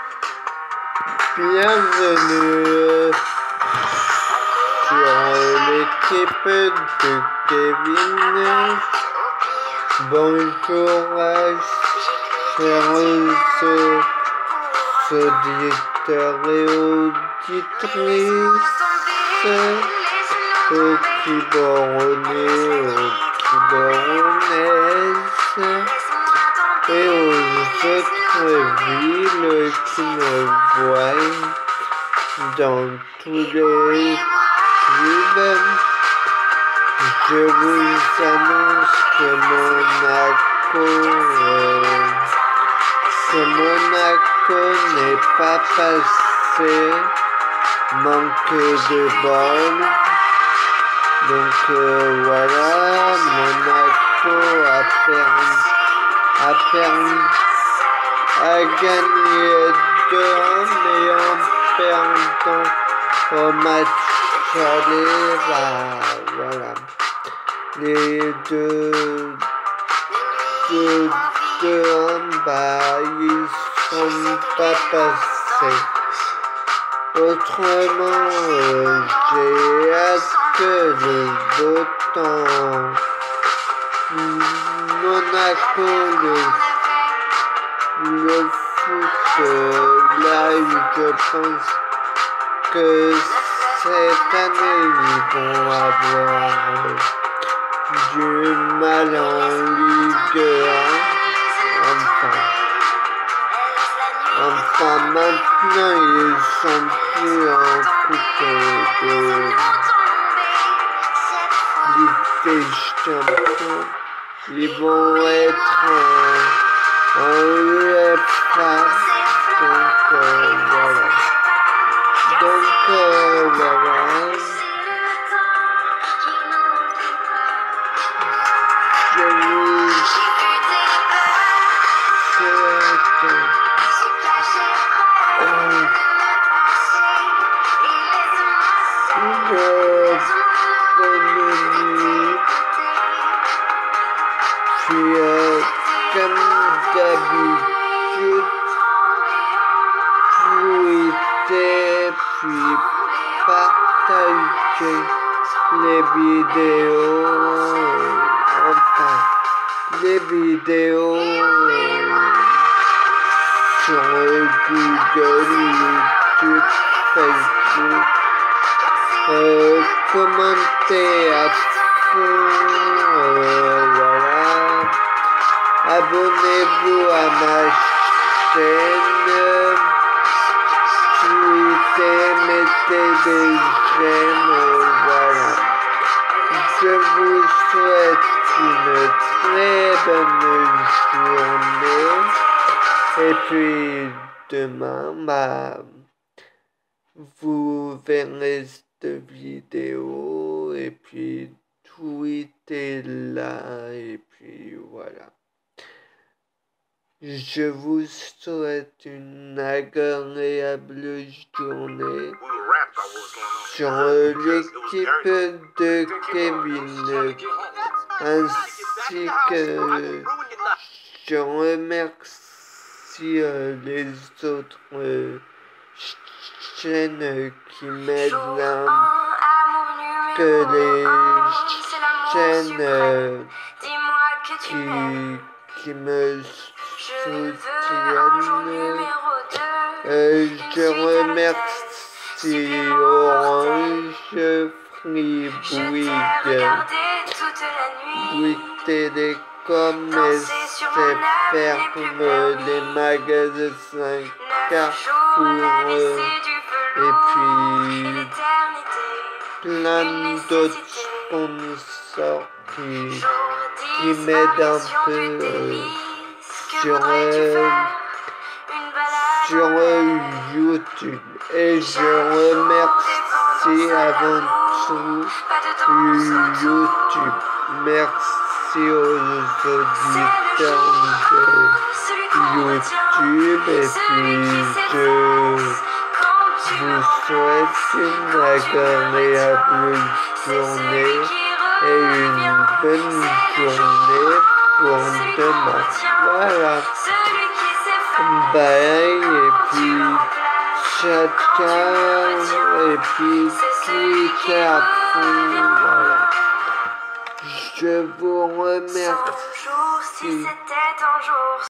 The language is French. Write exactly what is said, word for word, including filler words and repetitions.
Bienvenue sur l'équipe de Kevin. Bonjour à chers auditeurs et auditrices, aux Quiboronnais, aux Quiboronnaises et aux autres villes qui me voient dans tous les clubs. Je vous annonce que Monaco, euh, que Monaco n'est pas passé, manque de bol. Donc euh, voilà, Monaco a perdu, a perdu, a gagné deux un, mais en perdant au match aller, bah, voilà. Les deux, deux, deux un, bah, ils sont pas passés. Autrement, euh, j'ai hâte que le beau temps, Monaco, le, le foot, euh, là, je pense que cette année, ils vont avoir euh, du mal en Ligue un, enfin. Enfin, maintenant, ils sont plus en coupe de Ligue des Champions. Ils vont être en, en U E F A. Donc, euh, voilà. Donc, euh, voilà. Je vous souhaite puis euh, comme d'habitude, tweeter, puis partager les vidéos, euh, enfin, les vidéos euh, sur Google, YouTube, Facebook, euh, commenter à fond, euh, voilà. Abonnez-vous à ma chaîne, tweetez, mettez des j'aime, euh, voilà. Je vous souhaite une très bonne journée. Et puis demain, bah, vous verrez cette vidéo et puis tweetez-la et puis voilà. Je vous souhaite une agréable journée sur l'équipe de Kevin, ainsi que je remercie les autres chaînes qui m'aident là, que les chaînes qui, qui me soutiennent. Euh, je remercie Orange, Free, Bouygues, Bouygues Télécom, S F R, les magasins Carrefour, et puis plein d'autres sponsors qui, qui m'aident un peu euh, sur, euh, sur euh, YouTube. Et je remercie avant tout YouTube. Merci aux auditeurs de YouTube. Et puis je vous souhaite une agréable journée et une bonne journée pour demain. Voilà. Bye et puis chacun et puis tout est à fond, voilà. Je vous remercie.